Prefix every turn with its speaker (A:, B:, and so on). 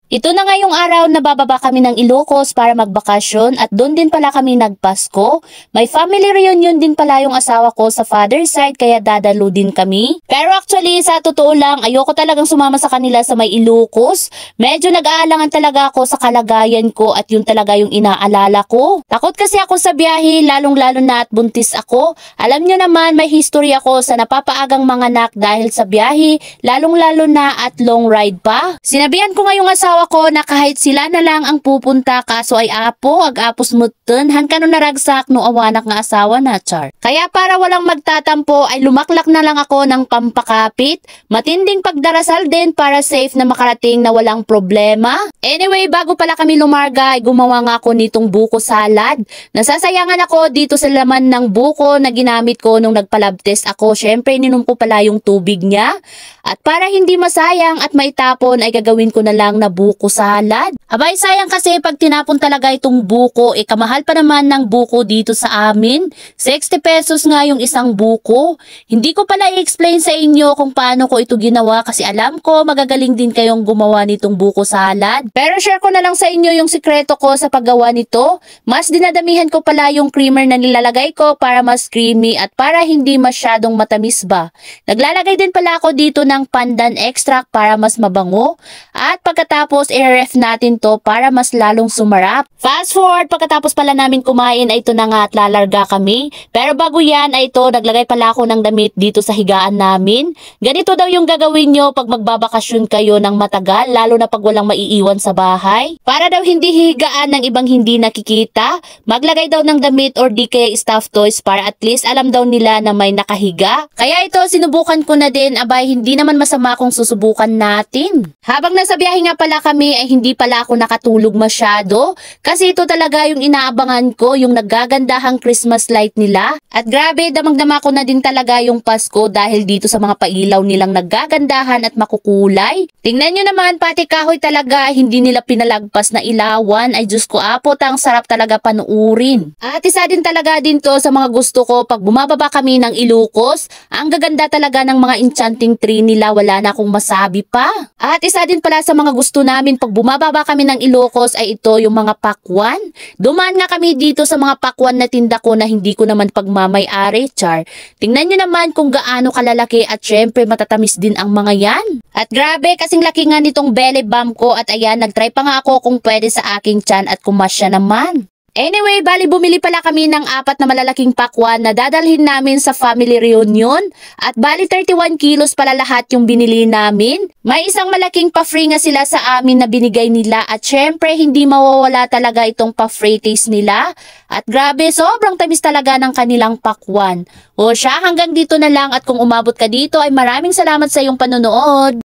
A: Ito na ngayong araw na bababa kami ng Ilocos para magbakasyon at doon din pala kami nagpasko. May family reunion din pala yung asawa ko sa father's side kaya dadalo din kami. Pero actually sa totoo lang ayoko talagang sumama sa kanila sa may Ilocos. Medyo nag-aalangan talaga ako sa kalagayan ko at yun talaga yung inaalala ko. Takot kasi ako sa biyahe lalong lalo na at buntis ako. Alam nyo naman may history ako sa napapaagang manganak dahil sa biyahe lalong lalo na at long ride pa. Sinabihan ko ngayong asawa ko na kahit sila na lang ang pupunta kaso ay apo ag-apos mutten han kano naragsak no awanak nga asawa na char. Kaya para walang magtatampo ay lumaklak na lang ako ng pampakapit. Matinding pagdarasal din para safe na makarating na walang problema. Anyway bago pala kami lumarga ay gumawa nga ako nitong buko salad. Nasasayangan ako dito sa laman ng buko na ginamit ko nung nagpa-lab test ako. Syempre ininom ko pala yung tubig niya. At para hindi masayang at maitapon ay gagawin ko na lang na buko salad. Abay sayang kasi pag tinapon talaga itong buko, kamahal pa naman ng buko dito sa amin. 60 pesos nga yung isang buko. Hindi ko pala i-explain sa inyo kung paano ko ito ginawa kasi alam ko magagaling din kayong gumawa nitong buko salad. Pero share ko na lang sa inyo yung sikreto ko sa paggawa nito. Mas dinadamihan ko pala yung creamer na nilalagay ko para mas creamy at para hindi masyadong matamis ba. Naglalagay din pala ako dito ng pandan extract para mas mabango. At pagkatapos i-ref natin to para mas lalong sumarap. Fast forward, pagkatapos pala namin kumain ay ito na nga at lalarga kami. Pero bago yan ay ito, naglagay pala ako ng damit dito sa higaan namin. Ganito daw yung gagawin nyo pag magbabakasyon kayo ng matagal, lalo na pag walang maiiwan sa bahay. Para daw hindi higaan ng ibang hindi nakikita, maglagay daw ng damit or di kaya stuffed toys para at least alam daw nila na may nakahiga. Kaya ito, sinubukan ko na din, abay hindi naman masama kung susubukan natin. Habang nasa biyahe nga pala kami ay hindi pala ako nakatulog masyado kasi ito talaga yung inaabangan ko, yung naggagandahang Christmas light nila. At grabe, damang-dama ko na din talaga yung Pasko dahil dito sa mga pailaw nilang naggagandahan at makukulay. Tingnan nyo naman, pati kahoy talaga hindi nila pinalagpas na ilawan. Ay Diyos ko apot, ang sarap talaga panuurin. At isa din talaga din to sa mga gusto ko pag bumababa kami ng Ilocos. Ang gaganda talaga ng mga enchanting tree nila, wala na akong masabi pa. At isa din pala sa mga gusto namin pag bumababa kami ng Ilocos ay ito yung mga pakwan. Dumaan nga kami dito sa mga pakwan na tinda ko na hindi ko naman pagmamay-ari, char. Tingnan nyo naman kung gaano kalalaki at syempre matatamis din ang mga yan. At grabe, kasing laki nga nitong belly bump ko at ayan, nagtry pa nga ako kung pwede sa aking tiyan at kumasya naman. Anyway, bali bumili pala kami ng 4 na malalaking pakwan na dadalhin namin sa family reunion. At bali 31 kilos pala lahat yung binili namin. May isang malaking pa-free nga sila sa amin na binigay nila. At syempre, hindi mawawala talaga itong pa-free taste nila. At grabe, sobrang tamis talaga ng kanilang pakwan. O siya, hanggang dito na lang at kung umabot ka dito ay maraming salamat sa iyong panonood.